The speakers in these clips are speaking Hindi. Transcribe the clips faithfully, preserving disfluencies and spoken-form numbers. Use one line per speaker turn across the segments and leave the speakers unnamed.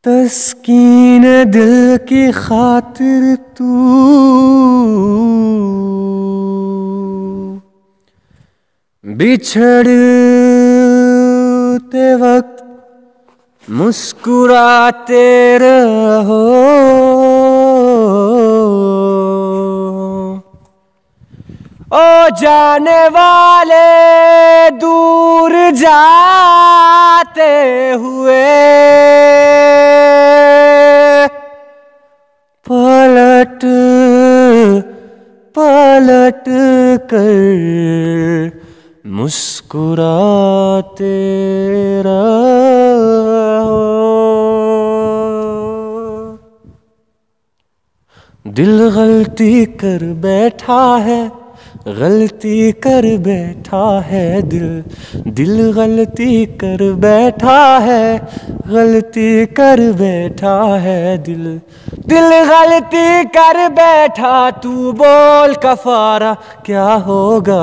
तस्कीन दिल की खातिर तू बिछड़ते वक्त मुस्कुराते रहो। ओ जाने वाले दूर जाते हुए पलट पलट कर मुस्कुराते रहो। दिल गलती कर बैठा है, गलती कर बैठा है दिल, दिल गलती कर बैठा है, गलती कर बैठा है दिल, दिल गलती कर बैठा। तू बोल कफारा क्या होगा,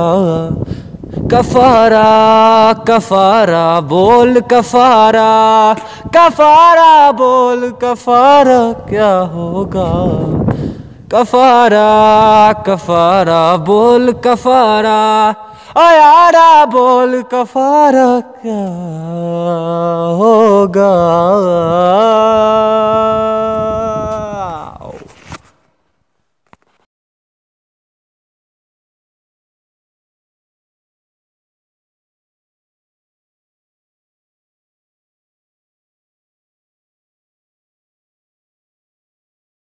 कफारा कफारा बोल कफारा, कफारा बोल कफारा क्या होगा, कफारा कफारा बोल कफारा, ओ यारा बोल कफारा क्या होगा।